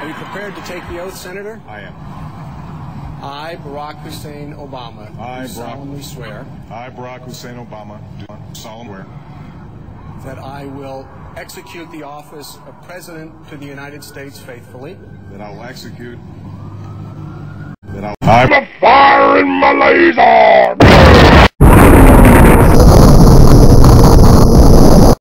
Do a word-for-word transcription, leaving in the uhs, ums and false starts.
Are you prepared to take the oath, Senator? I am. I, Barack Hussein Obama, I, do Barack, solemnly swear I, Barack Hussein Obama, do solemnly swear that I will execute the office of President to the United States faithfully. that I will execute that I will... I'm a fire in my laser!